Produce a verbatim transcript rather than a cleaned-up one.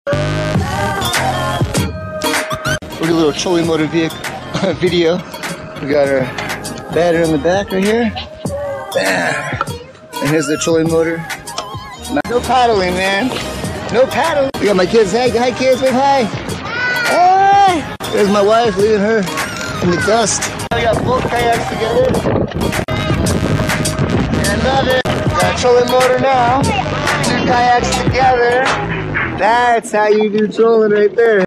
We'll do a little trolling motor vehicle video. We got our battery in the back right here. Bam. And here's the trolling motor. No paddling, man. No paddling. We got my kids. Hey, hi kids, wave hi. Hey. There's my wife, leaving her in the dust. We got both kayaks together. I love it. Got a trolling motor now. Two kayaks together. That's how you do trolling right there.